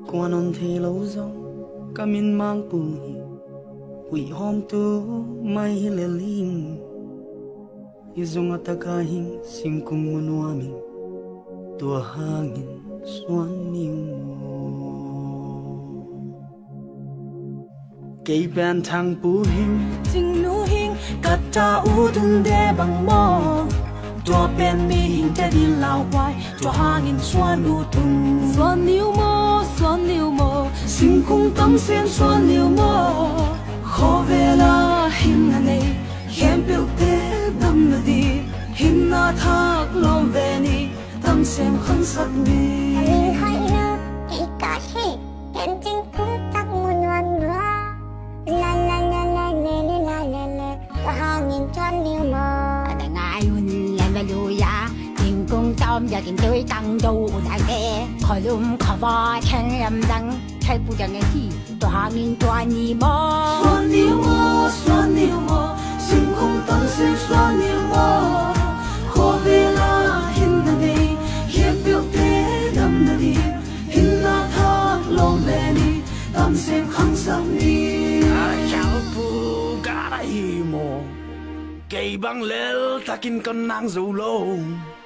quan on thế lâu dòng camin mang bùi hủy hôm tu mai lệ linh izong atakahin singkung manuami tua hangin suan niu cây ben thang pu hing Jing nu hing kata udun de bang mo tua ben mi hing te di lao wai tua hangin suan udun suan niu mo singkung tam sen suan niu mo kho vela hin na nei hem bil te dam na di hin na thak lom ve ni tam sen khan sak ni hai na ika he hen jing kung tak mun wan dua la la la la la la la la la hangin chuan niu mo ada ngai hun la la lu ya tình cung tâm và tình tôi tăng đâu đại kê khỏi lum khỏi va khen em đắng thay bu chẳng nghe gì tôi hàng nghìn toàn nhị mò suan niu mo singkung tam sen suan niu mo kho vela hin na nei hem bil te dam na di hin na thak lom ve ni tam sen khang sang ni chào pu cả đại mồ cây băng lel takin con nang dầu lâu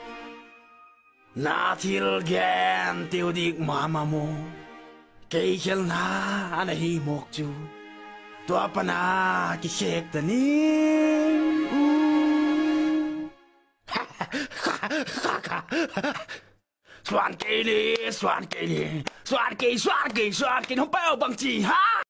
na thil gen tiêu dik mama mo cây khel na ana hi mok chu tua pana ki shek ta ni xoan cây đi xoan cây không bao bằng chỉ ha